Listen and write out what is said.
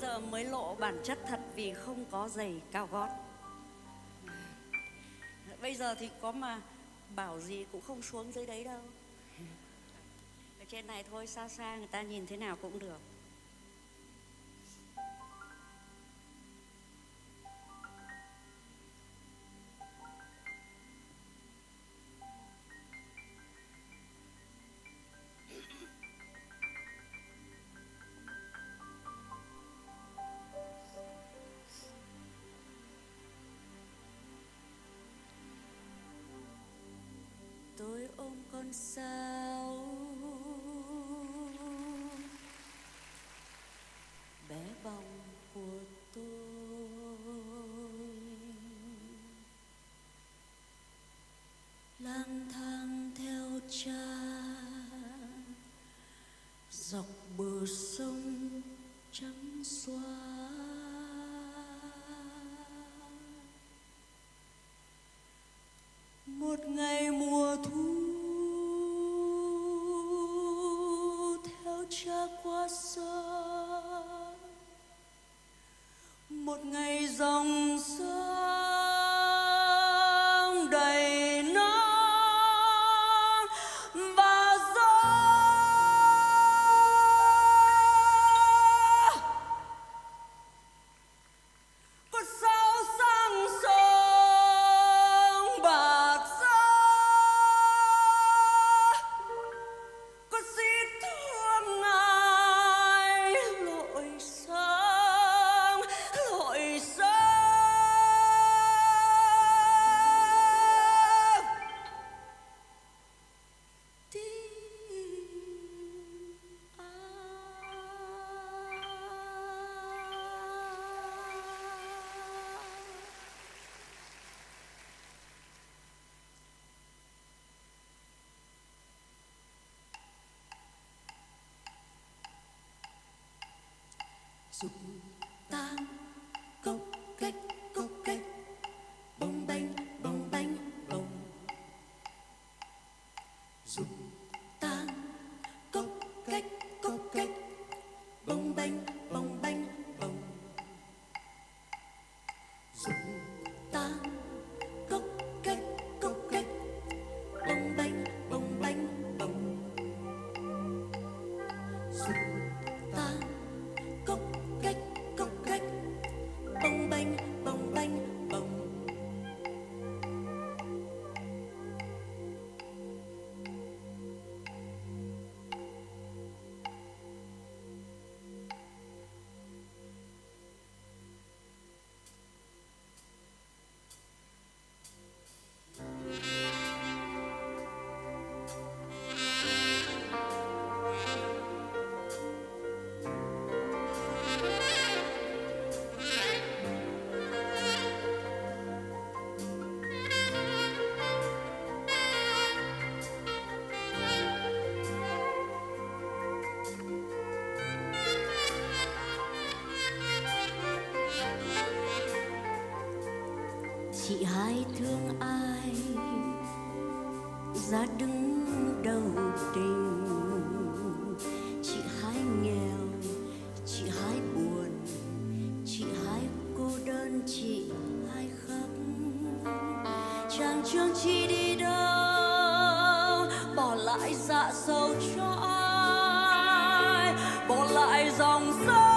giờ mới lộ bản chất thật vì không có giày cao gót. Bây giờ thì có mà bảo gì cũng không xuống dưới đấy đâu. Ở trên này thôi, xa xa người ta nhìn thế nào cũng được. Tôi ôm con sao bé bỏng của tôi, lang thang theo cha dọc bờ sông trắng xóa. Một ngày mùa thu theo cha qua sông, một ngày dòng sông đầy nắng và gió. Con sao sang sông bạc giá, con xin thương ngài lội sông, lội sông. Dục tan cốc cách bông banh bông bông. Dục tan cốc cách bông banh bông. Dục tan cốc cách bông banh bông. Dục tan cốc cách bông banh bông. Chị hai thương ai ra đứng đầu tình, chị hai nghèo, chị hai buồn, chị hai cô đơn, chị hai khóc. Chàng trường chi đi đâu, bỏ lại dạ sầu cho ai, bỏ lại dòng sông.